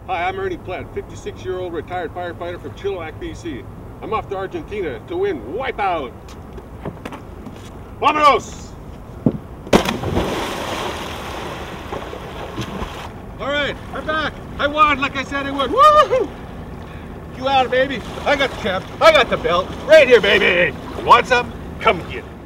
Hi, I'm Ernie Platt, 56-year-old retired firefighter from Chilliwack, BC. I'm off to Argentina to win Wipeout! Vámonos! All right, I'm back. I won like I said I would. Woo-hoo! You out, baby. I got the cap. I got the belt. Right here, baby. You want some? Come get it.